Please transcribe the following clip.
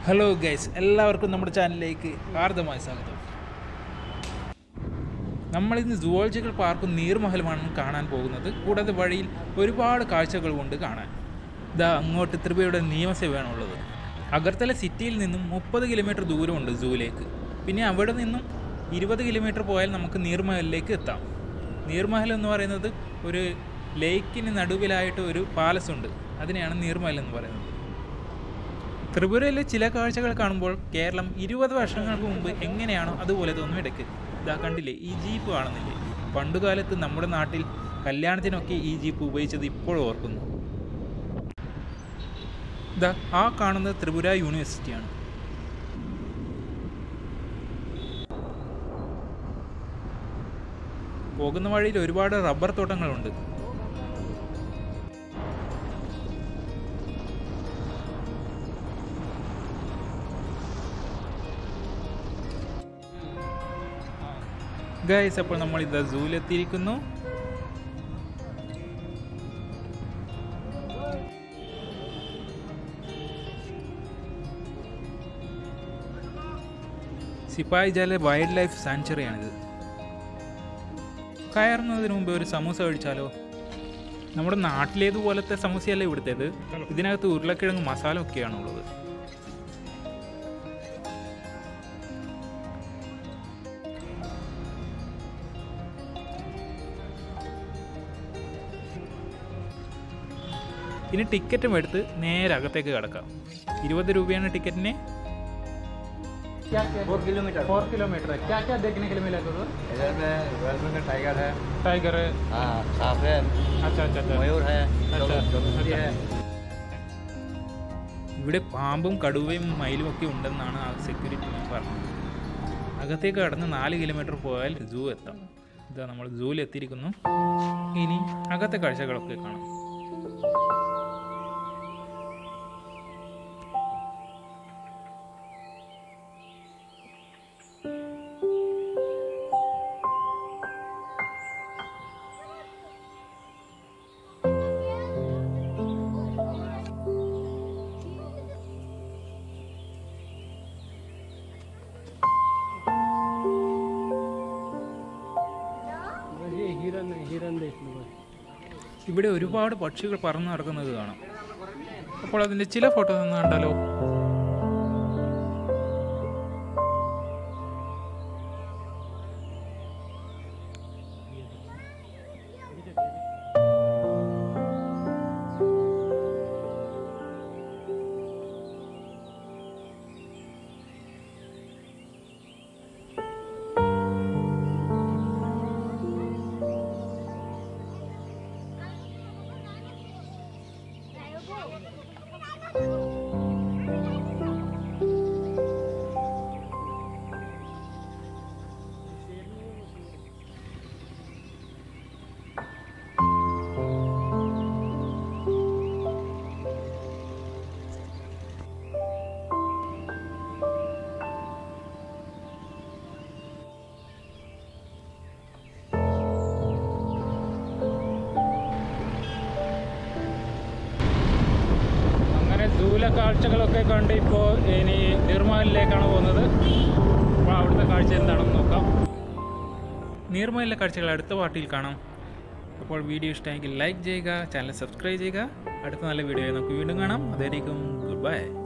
Hello guys, എല്ലാവർക്കും നമ്മുടെ ചാനലിലേക്ക് ഹാർദമായ സ്വാഗതം. നമ്മളിന്ന് സുവോളജിക്കൽ പാർക്കും നീർമഹലുമാണ് കാണാൻ പോകുന്നത്. കൂടാതെ വഴിയിൽ ഒരുപാട് കാഴ്ചകൾ കൊണ്ട് കാണാൻ. ഇതാ അങ്ങോട്ട് ത്രിപുരയുടെ നിയമസഭയാണുള്ളത്. അഗർത്തല സിറ്റിയിൽ നിന്നും 30 കിലോമീറ്റർ ദൂരമുണ്ട് സൂവിലേക്ക്. പിന്നെ അവിടെ നിന്നും 20 കിലോമീറ്റർ പോയാൽ നമുക്ക് നീർമഹലിലേക്ക് എത്താം. നീർമഹൽ എന്ന് പറയുന്നത് ഒരു ലേക്കിന് നടുവിലായിട്ട് ഒരു പാലസ് ഉണ്ട്. അതിനെയാണ് നീർമഹൽ എന്ന് പറയുന്നത്. ത്രിപുരയിലെ ചില കാഴ്ചകൾ കാണുമ്പോൾ കേരളം 20 വർഷങ്ങൾക്ക് മുമ്പ് എങ്ങനെയാണോ അതുപോലെ തോന്നും ഇടയ്ക്ക്. ഇതാ കണ്ടില്ലേ, ഈ ജീപ്പ് കാണുന്നില്ലേ? പണ്ടുകാലത്ത് നമ്മുടെ നാട്ടിൽ കല്യാണത്തിനൊക്കെ ഈ ജീപ്പ് ഉപയോഗിച്ചത് ഇപ്പോഴും ഓർക്കുന്നു. ഇതാ ആ കാണുന്നത് ത്രിപുര യൂണിവേഴ്സിറ്റിയാണ്. പോകുന്ന വഴിയിൽ ഒരുപാട് റബ്ബർ തോട്ടങ്ങളുണ്ട്. ഗൈസ്, അപ്പോൾ നമ്മൾ ഇതാ സൂവിലെത്തിയിരിക്കുന്നു. സിപ്പായി ജാല വൈൽഡ് ലൈഫ് സാങ്ച്വറിയാണിത്. കയറുന്നതിന് മുമ്പ് ഒരു സമൂസ കഴിച്ചാലോ? നമ്മുടെ നാട്ടിലേതുപോലത്തെ സമൂസയല്ല ഇവിടുത്തേത്. ഇതിനകത്ത് ഉരുളക്കിഴങ്ങ് മസാല ഒക്കെയാണുള്ളത്. ഇനി ടിക്കറ്റും എടുത്ത് നേരെ അകത്തേക്ക് കിടക്കാം. 20 രൂപയാണ് ടിക്കറ്റിന്. 4 किलोमीटर 4 किलोमीटर है। क्या क्या देखने के लिए मिला? इधर में रॉयल बंगाल टाइगर है, टाइगर है, हाँ सांप है, अच्छा अच्छा अच्छा, मयूर है, अच्छा डॉल्फिन है। ഇവിടെ പാമ്പും കടുവയും മയിലും ഒക്കെ ഉണ്ടെന്നാണ് ആ സെക്യൂരിറ്റി പറഞ്ഞത്. അകത്തേക്ക് കടന്ന് 4 കിലോമീറ്റർ പോയാൽ സൂ എത്താം. ഇതാ നമ്മൾ സൂവിൽ എത്തിയിരിക്കുന്നു. ഇനി അകത്തെ കാഴ്ചകളൊക്കെ കാണാം. ഇവിടെ ഒരുപാട് പക്ഷികൾ പറന്നു നടക്കുന്നത് കാണാം. അപ്പോൾ അതിൻ്റെ ചില ഫോട്ടോ ഒന്ന് കണ്ടാലോ? സൂവിലെ കാഴ്ചകളൊക്കെ കണ്ട് ഇപ്പോൾ ഇനി നീർമഹലിലേക്കാണ് പോകുന്നത്. അപ്പോൾ അവിടുത്തെ കാഴ്ച എന്താണെന്ന് നോക്കാം. നീർമഹലിലെ കാഴ്ചകൾ അടുത്ത പാർട്ടിയിൽ കാണാം. അപ്പോൾ വീഡിയോ ഇഷ്ടമെങ്കിൽ ലൈക്ക് ചെയ്യുക, ചാനൽ സബ്സ്ക്രൈബ് ചെയ്യുക. അടുത്ത നല്ല വീഡിയോ നമുക്ക് വീണ്ടും കാണാം. അതായിരിക്കും ഗുഡ് ബൈ.